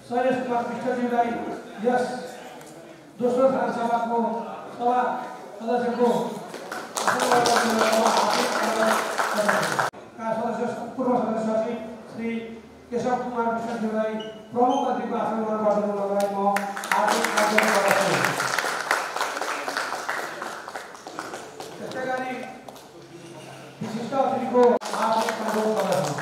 शैलेश कुमार विष्टज्यूलाई यस दोस्रो सभाको सभा सदस्यको पूर्व सदस्य सचिव श्री केशव कुमार विष्टज्यूलाई प्रमुख अतिथिको आसन ग्रहण गर्नुलाई म हार्दिक आग्रह गर्दछु। त्यसै गरी विशिष्ट अतिथिको हार्दिक अनुरोध गर्दछु।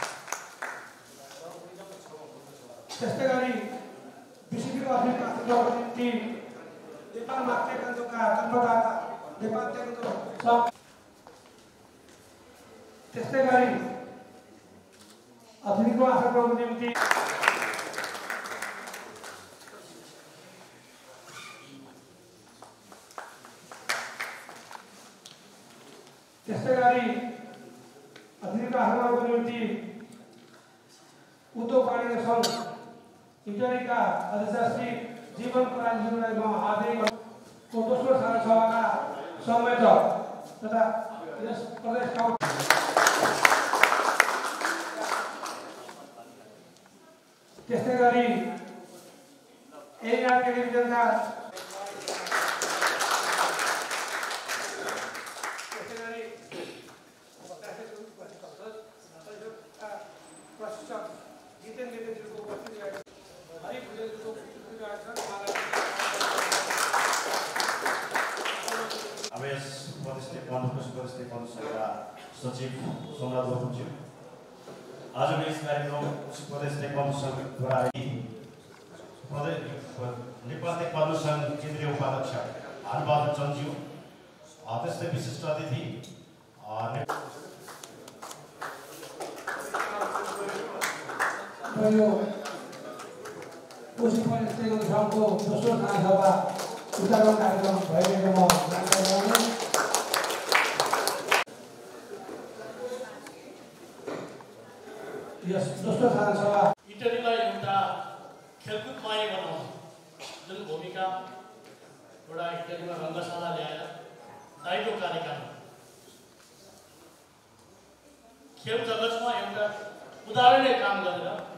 त्यस्तै गरी विशिष्ट अतिथिको निम्ति नेपाल मातृकाका जन्मदाता नेपाल टेक्नो त्यस्तै गरी अतिथिको आसन ग्रहणको निम्ति उद्योग वाणिज्य संघ इटलीका अध्यक्ष श्री जीवन पराजुलाई म हार्दिक दोस्रो सभाका संयोजक तथा यस प्रदेशका त्यस्तै गरी एआर टेलिभिजनका सचिव सोमनाथ बाबुज्यू आजको यस कार्यक्रम प्रदेश ताइक्वान्डो संघद्वारा नेपाल ताइक्वान्डो संघ केन्द्रीय उपाध्यक्ष भानुबहादुर चन्दज्यू त्यस्तै विशिष्ट अतिथि कोशी प्रदेश ताइक्वान्डो संघको दोस्रो महासभा उद्घाटन कार्यक्रम भइरहेको यस दोस्रो सभा इटलीलाई एउटा खेलकुदमय बनाउन जुन भूमिका एउटा इटलीमा रङ्गशाला ल्याएर दायित्व कार्यक्रम खेल जगतमा एउटा उदाहरणीय काम गरेर